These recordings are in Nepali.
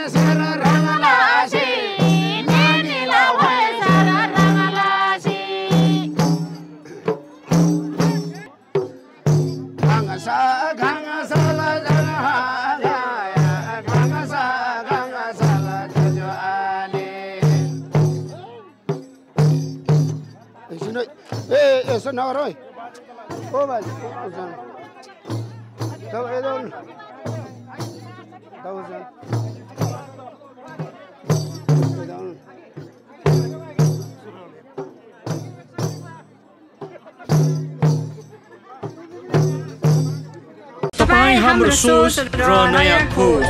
Nào rồi, cô bà, đâu ấy đâu, đâu rồi, तपाईं हाम्रो सोच र नयाँ खोज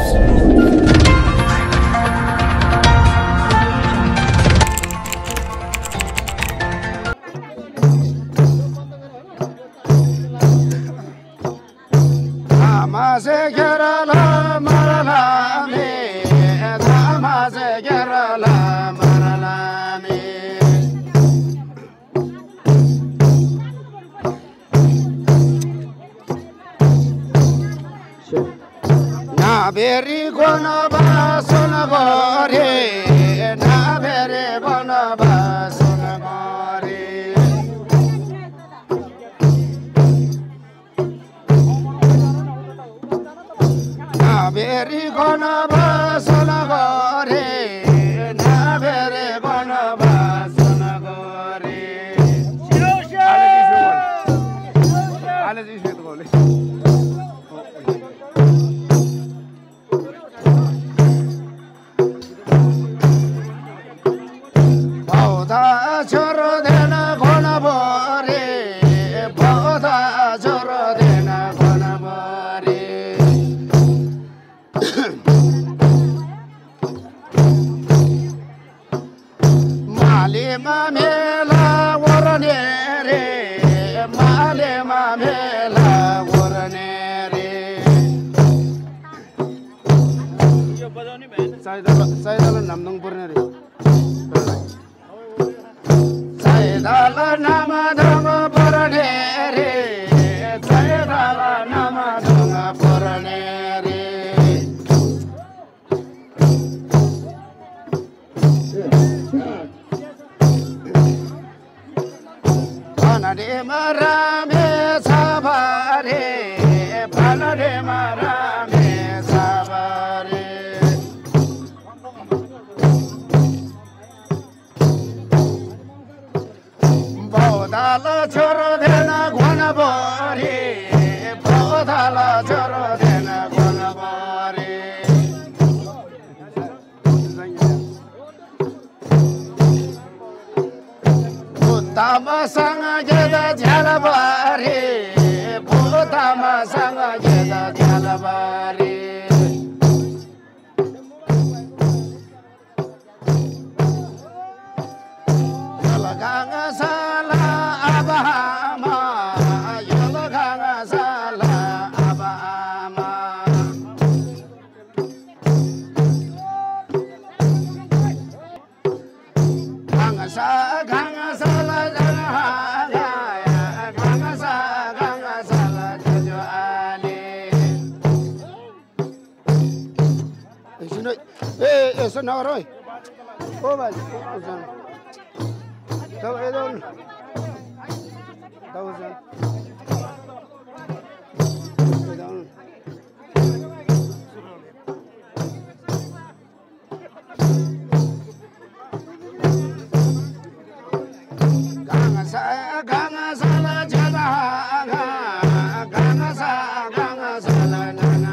Tamase Kerala Maralame, Tamase Kerala Maralame. Na beri kona basona gore, na beri kona basona gore. Beri kona basona gore, na beri kona basona gore. Alles ist mit Rolle. Bauda choro dena kona bore, bauda choro dena kona bore. Malema mela waranere, malema mela waranere. Saidala namnong purnere. Saidala namadong purnere, saidala namadong purnere. Panade marame sabare, panade marame sabare. Baudala choro dena gwana bari, baudala choro dena gwana bari. Tama sanga jeda jalabari, tama sanga jeda jalabari. Yalaganga sala abahama, yalaganga sala abahama. Ganga sala eso nào rồi, cô bà, đâu ấy đâu, đâu rồi, Ganga sala jada, ganga sala nana.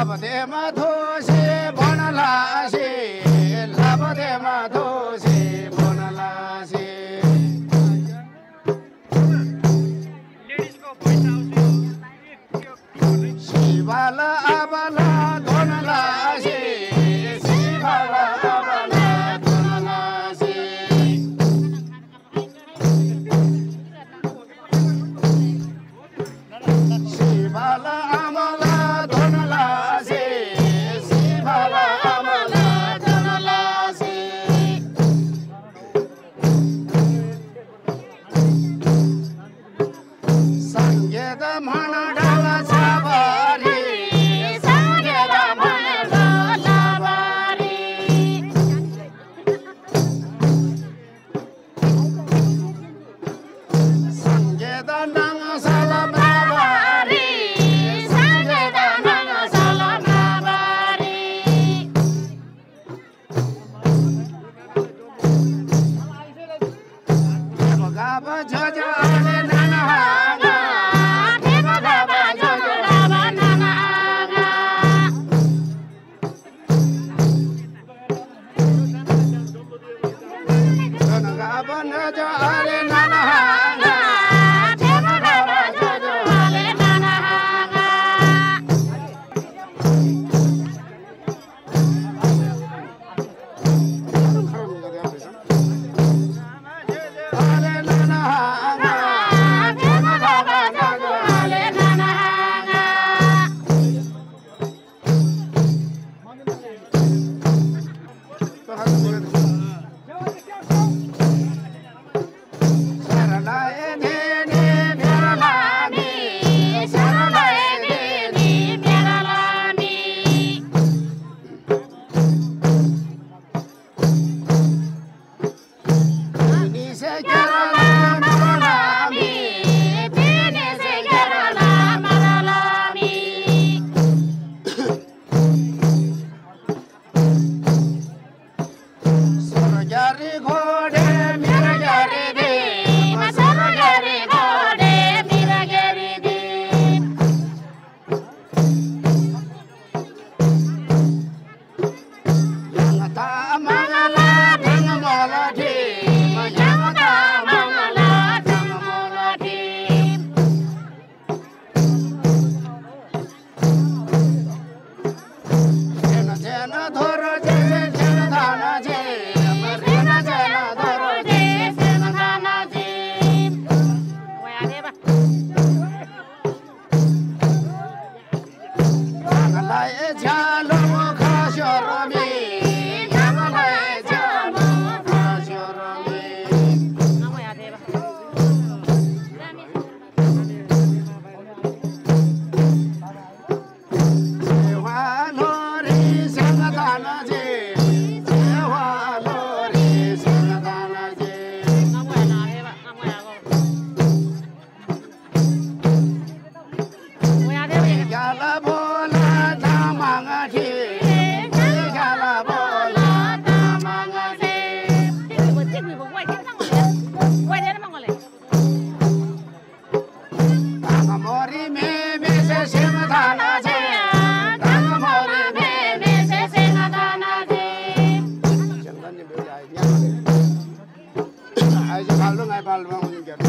लाभदेमा थोसे बनलासे लाभदेमा थोसे बनलासे शिवाला आबाला धनलासे शिवाला आबाला धनलासे शिवाला आबाला धनलासे शिवाला आबाला धनलासे संगीत म्हणडाला साबारी संगीत म्हणडाला साबारी संगीत नंगसाला बाबारी संगीत नंगसाला बाबारी गाबा झजा आले नाना गाबा झजा गाबा नाना गाबा झजा आले नाना गाबा झजा आले नाना आले नाना गाबा झजा आले नाना शरणाय देने मेरा लामी शरणाय देने मेरा लामी पीने से केरला मेरा लामी पीने से केरला मेरा लामी सरगारी घोड़े मेरा गारी दे सरगारी घोड़े मेरा गारी दे यंगता मंगला ढंग मोला ढे यंगता मंगला ढंग मोला ढे जेना जेना धोरो जे जेना धाना जे जेना जेना धोरो जे जेना धाना जे जंगलाय झालो खाशोरमी जंगलाय झालो खाशोरमी देवालो रे संगदाना जे देवालो रे संगदाना जे गाला बोला धामांगा ठे गाला बोला धामांगा ठे मोरी में से सिमधाना जे मोरी में से सिमधाना जे चंदन ने बोला आई जो बाल में बाल में हो गया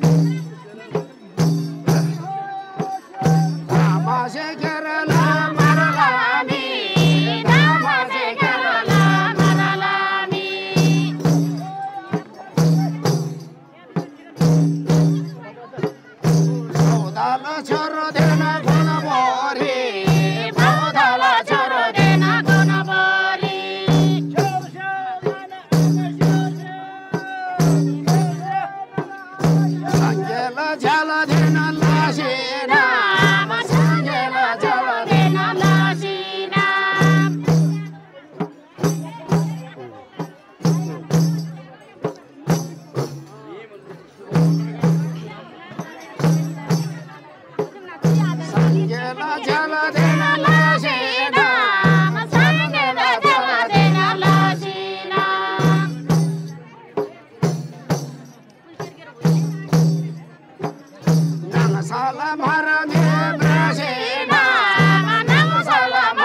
से केरला मरलामी धामा से केरला मरलामी भौदाला छोरो देना गुण बोरी भौदाला छोरो देना गुण बोरी संगेला झाला देना लाशीना संगेला झाला देना लाशीना संगेला झाला देना लाशीना संगेला झाला देना लाशीना नंगसाला मारंगे ब्राशीना नंगसाला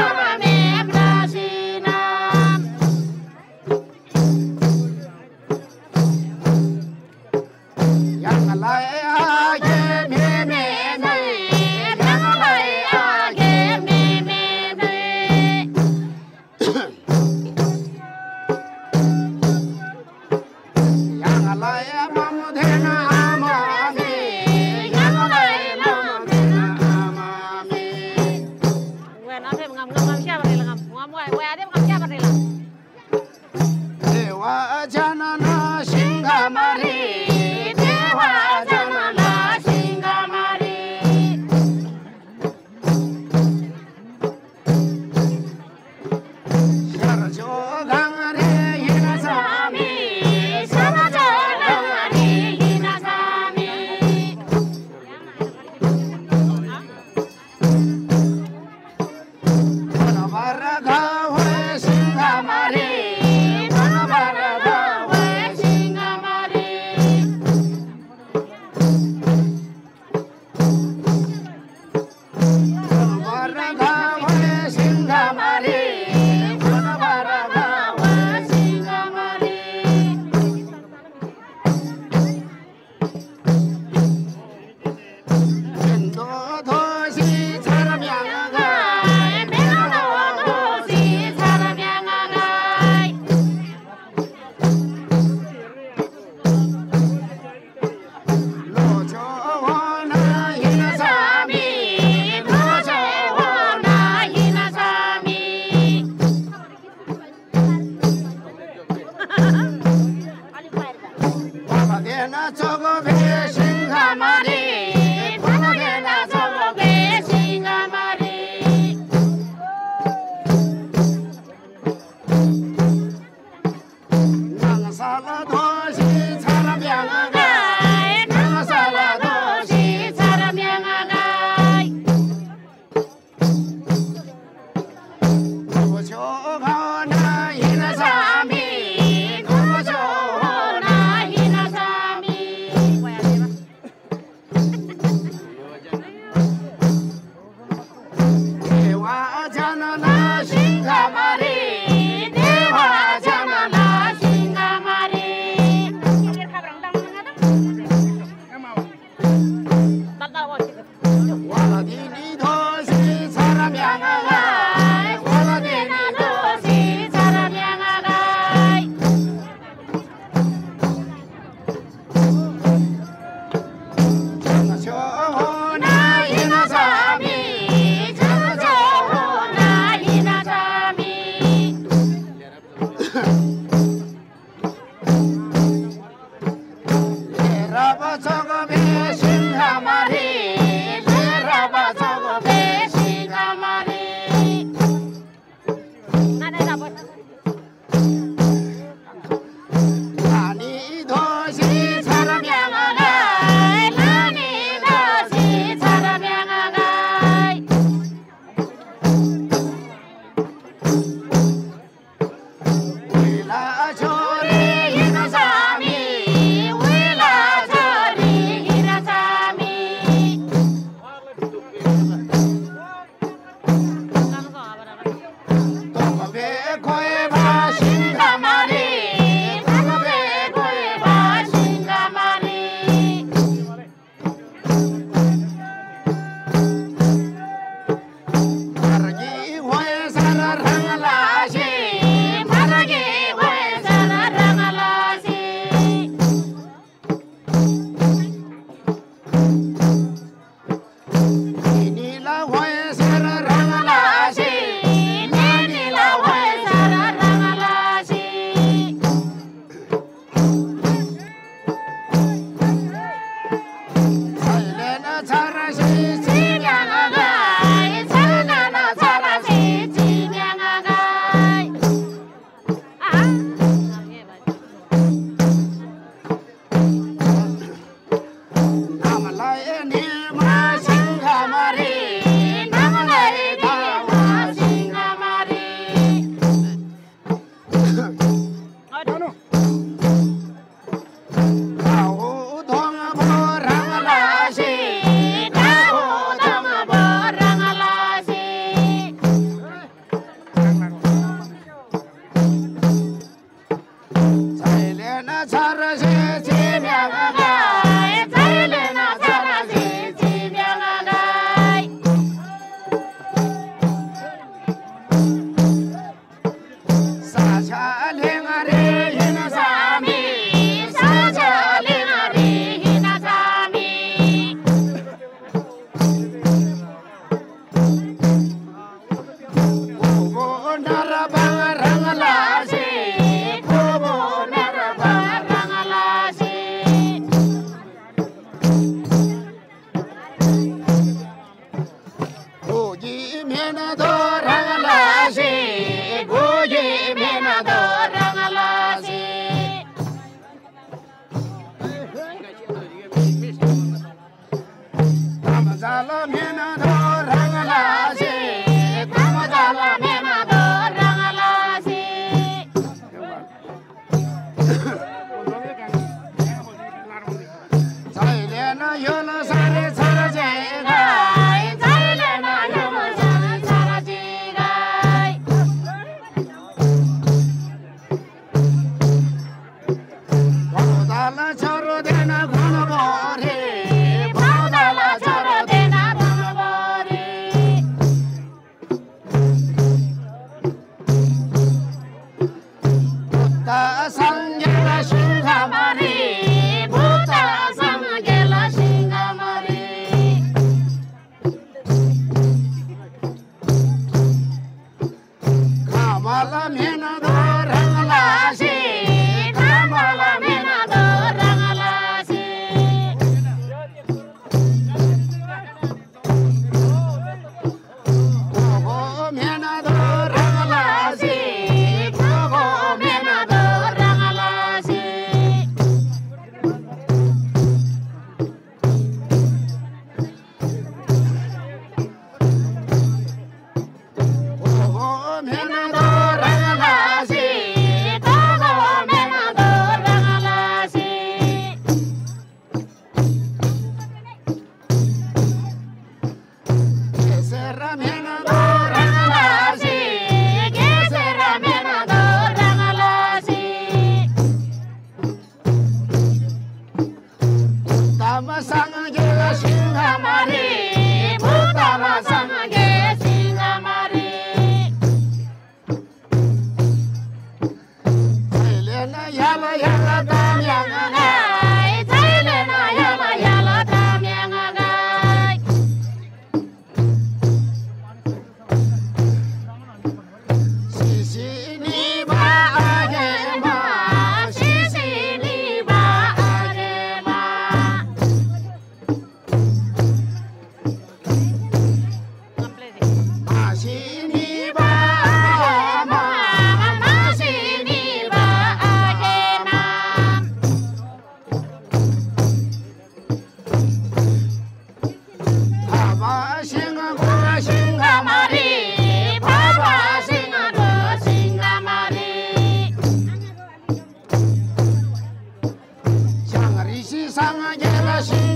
Sama sang jela singa mari, buta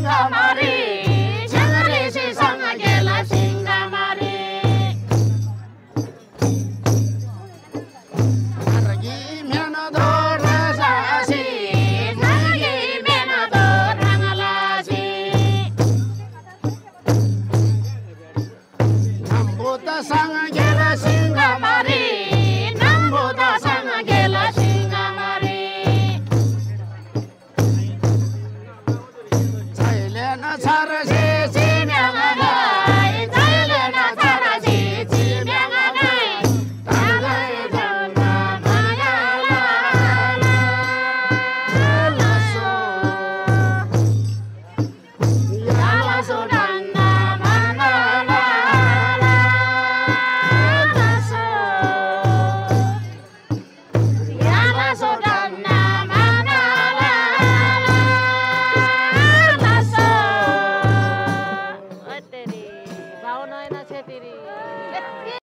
सिंगामारी झंगरेशीसँग गेला सिंगामारी अर्गी मेनदो रसासी झंगी मेनदो रंगलासी नम्बुतसँग गेला सिंगामारी नम्बुतसँग गेला सिंगामारी छरसी चिम्याङलाई जहिले नछरसी चिम्याङलाई तागै जाउन मायाला लासो यालासो डन्ना मानाला लासो यालासो डन्ना मानाला लासो तेरी भावना है ना छे तेरी